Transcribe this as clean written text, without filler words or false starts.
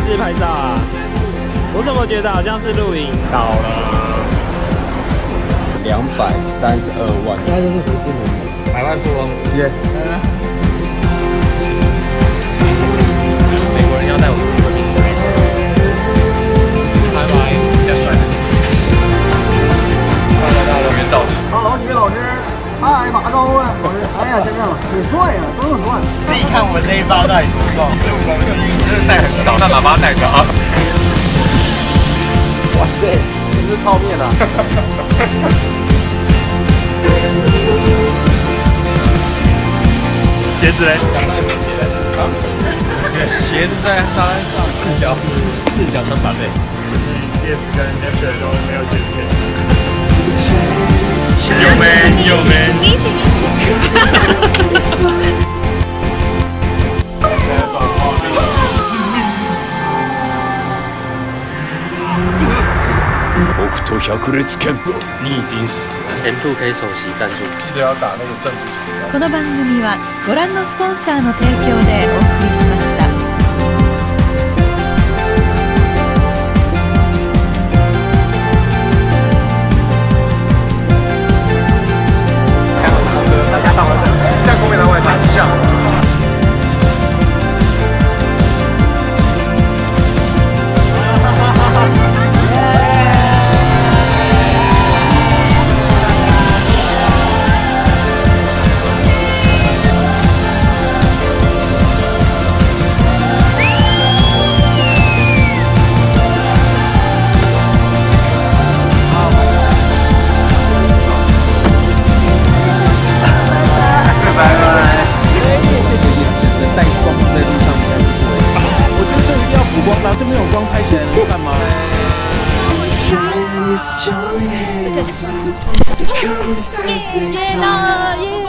是拍照啊？我怎么觉得好像是录影？到了 232万，现在就是胡志明100万富翁，耶！美国人要带我们去昆明吃美国人，拜拜，比较帅的。来到元造型。 Hello，几位老师，嗨，打个招呼啊！老师，哎呀，真的很帅呀，都很帅。 自己看我这一包到底多重？15公斤，真的带很少。 那喇叭带着啊！哇塞，这是泡面啊！ 鞋子嘞？ 鞋子在沙滩上4角300倍。 叶子跟 Netflix 都没有鞋子可以。有没？你有没？ 你请。 北斗百裂拳，你已经死了。M2K 首席赞助，记得要打那个赞助厂商。 この番組はご覧のスポンサーの提供でお送りしました。 大家到了，向公园的外滩向。 这没有光拍起来能干嘛？ 耶到了耶！